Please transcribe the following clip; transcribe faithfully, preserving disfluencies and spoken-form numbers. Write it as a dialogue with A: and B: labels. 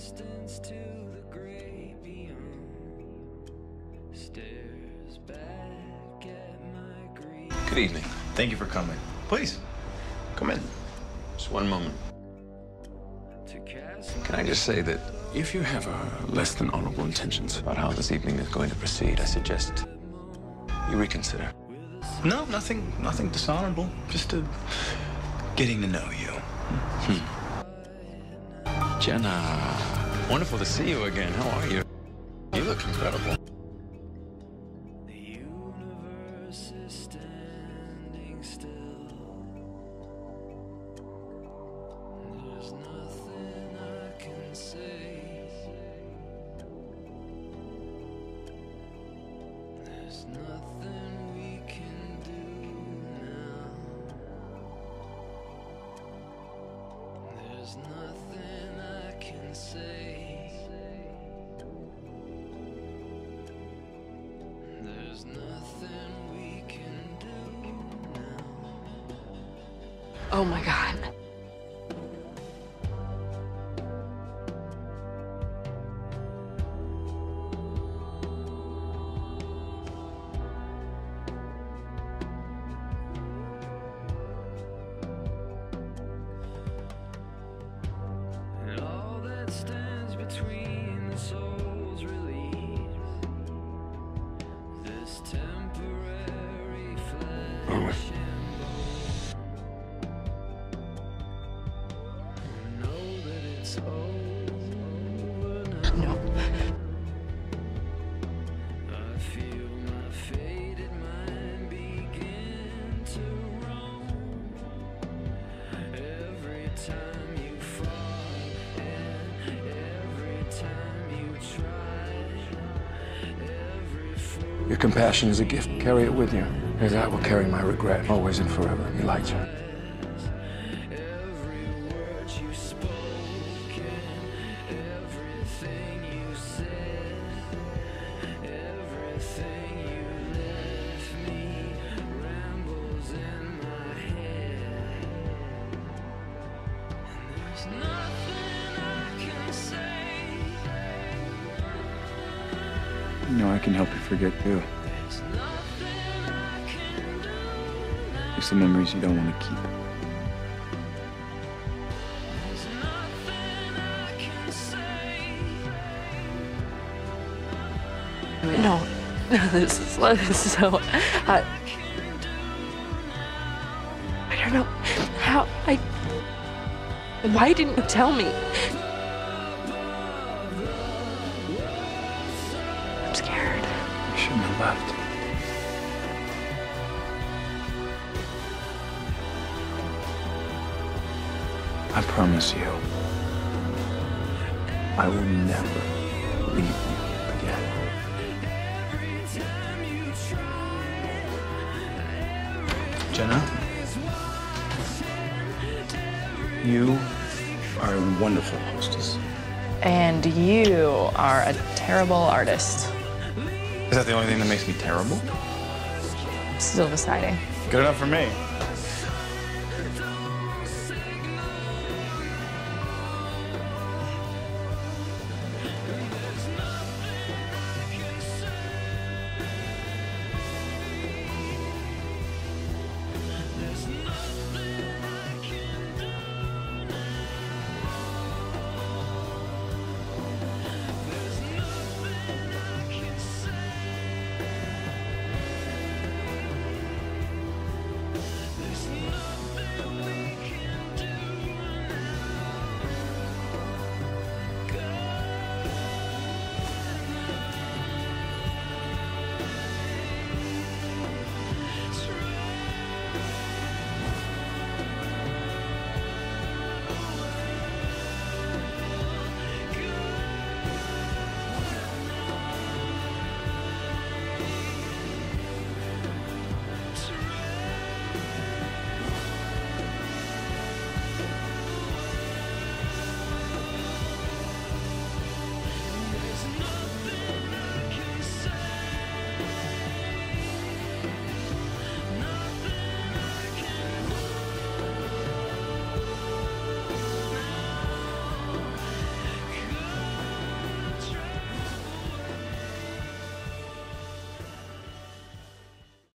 A: distance to the great beyond, stares back at my grief.
B: Good evening.
C: Thank you for coming. Please, come in.
B: Just one moment. Can I just say that if you have uh, less than honorable intentions about how this evening is going to proceed, I suggest you reconsider.
C: No, nothing, nothing dishonorable. Just a getting to know you.
B: Hmm. Jenna, wonderful to see you again. How are you? You look incredible.
A: The universe is standing still. There's nothing I can say. There's nothing we can do now. There's nothing I can say. There's nothing we can do now.
D: Oh my God.
A: And all that stands between the souls release this temporary flesh and bone. Know that it's over now.
D: No.
A: I feel my faded mind begin to roam. Every time you fall and every time you try, every fool
B: Your compassion is a gift. Carry it with you, as I will carry my regret, always and forever. Elijah.
A: every word you spoke and everything you said, everything you left me rambles in my head. And there's nothing I can say.
C: You know, I can help you forget too.
A: There's nothing I can do now.
C: There's some memories you don't want to keep.
A: There's nothing I can say.
D: No. This is this is so. I, I don't know how I. Why didn't you tell me? I'm scared.
C: You shouldn't have left. I promise you, I will never leave you again. Jenna, you are a wonderful hostess.
E: And you are a terrible artist.
C: Is that the only thing that makes me terrible?
E: Still deciding.
C: Good enough for me.